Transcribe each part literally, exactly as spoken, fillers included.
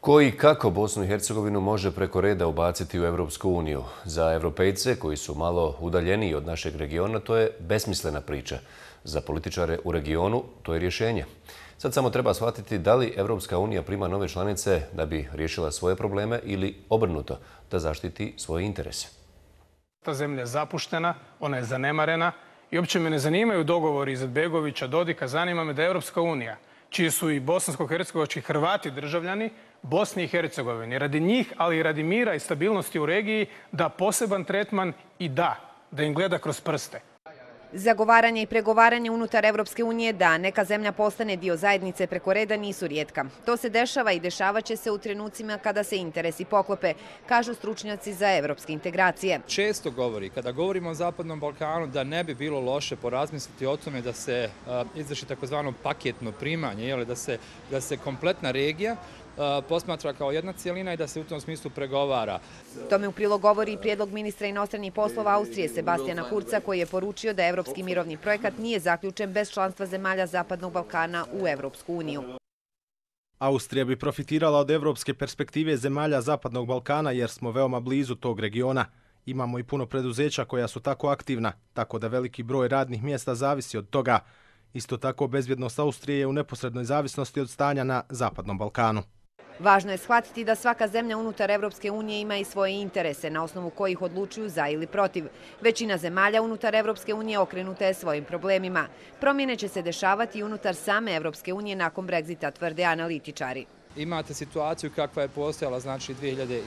Ko i kako Bosnu i Hercegovinu može preko reda ubaciti u Europsku uniju? Za Europejce koji su malo udaljeniji od našeg regiona to je besmislena priča. Za političare u regionu to je rješenje. Sad samo treba shvatiti da li Europska unija prima nove članice da bi riješila svoje probleme ili obrnuto, da zaštiti svoje interese. Ta zemlja je zapuštena, ona je zanemarena i uopće me ne zanimaju dogovori Izetbegovića, Dodika, zanima me da je Europska unija, čiji su i bosansko-hercegovački Hrvati državljani, Bosni i Hercegovini, radi njih, ali i radi mira i stabilnosti u regiji, da poseban tretman i da, da im gleda kroz prste. Zagovaranje i pregovaranje unutar Evropske unije da neka zemlja postane dio zajednice preko reda nisu rijetka. To se dešava i dešavat će se u trenucima kada se interesi poklope, kažu stručnjaci za evropske integracije. Često govori, kada govorimo o Zapadnom Balkanu, da ne bi bilo loše porazmisliti o tome da se uh, izvrši takozvano paketno primanje, jel, da se, da se kompletna regija posmatra kao jedna cijelina i da se u tom smislu pregovara. Tome u prilog govori i prijedlog ministra inostranih poslova Austrije Sebastijana Kurza, koji je poručio da evropski mirovni projekat nije zaključen bez članstva zemalja Zapadnog Balkana u Evropsku uniju. Austrija bi profitirala od evropske perspektive zemalja Zapadnog Balkana jer smo veoma blizu tog regiona. Imamo i puno preduzeća koja su tako aktivna, tako da veliki broj radnih mjesta zavisi od toga. Isto tako, bezbjednost Austrije je u neposrednoj zavisnosti od stanja na Zapadnom Balkanu. Važno je shvatiti da svaka zemlja unutar Evropske unije ima i svoje interese na osnovu kojih odlučuju za ili protiv. Većina zemalja unutar Evropske unije okrenuta je svojim problemima. Promjene će se dešavati i unutar same Evropske unije nakon Brexita, tvrde analitičari. Imate situaciju kakva je postojala znači dvije hiljade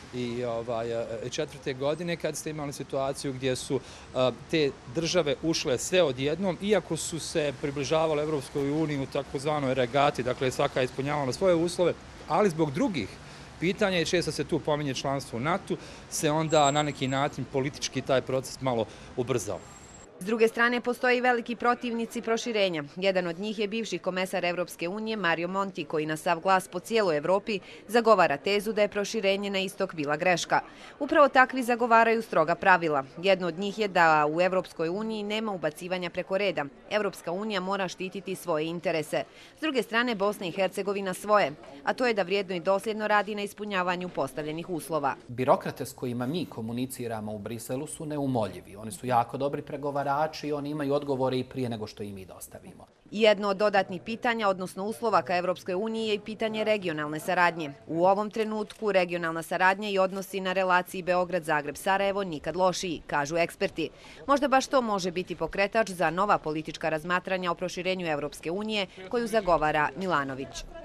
četvrte. godine kad ste imali situaciju gdje su uh, te države ušle sve odjednom, iako su se približavale Evropskoj uniji u takozvanoj regati, dakle svaka je ispunjavala svoje uslove, ali zbog drugih pitanja i često se tu pominje članstvo u NATO, se onda na neki način politički taj proces malo ubrzao. S druge strane, postoje i veliki protivnici proširenja. Jedan od njih je bivši komesar Evropske unije Mario Monti, koji na sav glas po cijeloj Evropi zagovara tezu da je proširenje na istok bila greška. Upravo takvi zagovaraju stroga pravila. Jedno od njih je da u Evropskoj uniji nema ubacivanja preko reda. Evropska unija mora štititi svoje interese. S druge strane, Bosna i Hercegovina svoje, a to je da vrijedno i dosljedno radi na ispunjavanju postavljenih uslova. Birokrate s kojima mi komuniciramo u Briselu su neumoljivi. Oni su jako dobri pregovarači i oni imaju odgovore i prije nego što i mi dostavimo. Jedno od dodatnih pitanja, odnosno uslova ka Evropskoj uniji, je i pitanje regionalne saradnje. U ovom trenutku regionalna saradnja i odnosi na relaciji Beograd-Zagreb-Sarajevo nikad lošiji, kažu eksperti. Možda baš to može biti pokretač za nova politička razmatranja o proširenju Evropske unije koju zagovara Milanović.